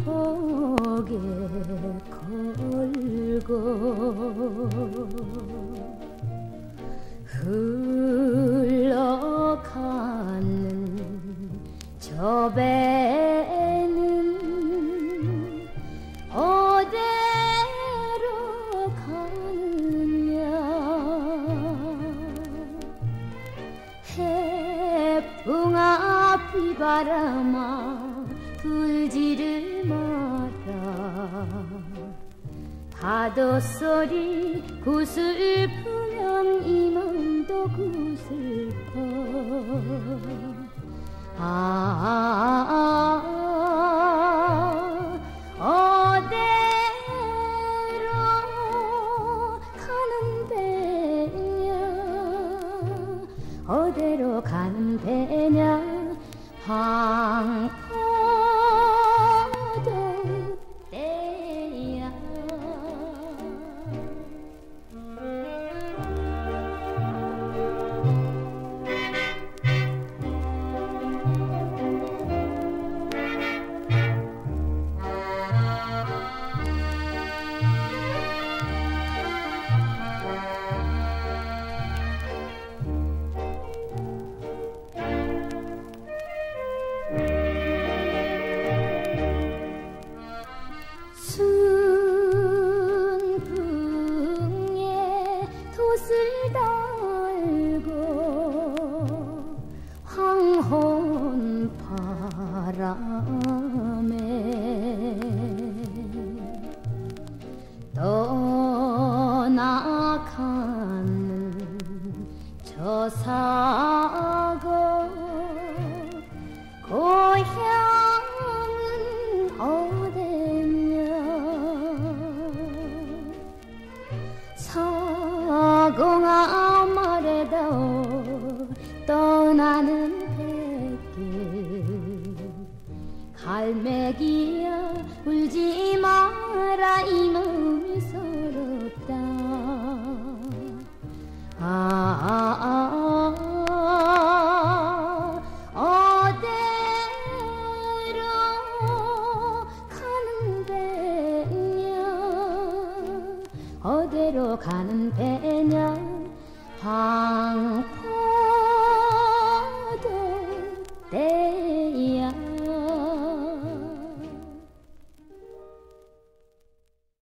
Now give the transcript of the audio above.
벽에 걸고 흘러가는 저 배는 어디로 가느냐. 해풍아 비바람아 불지를 마라. 파도 소리 구슬프면 이 맘도 구슬퍼. 어디로 가는 배냐. 어디로 가는 배냐. 황포도 때야. 순풍에 돛을 달고 황혼 바람에 떠나가는 저 사고 고향은 어디냐. 사공아 말해다오 떠나는 백길. 갈매기야 울지 마라 이 마음이 서럽다. 어디로 가는 배냐. 어디로 가는 배냐. 황포도 때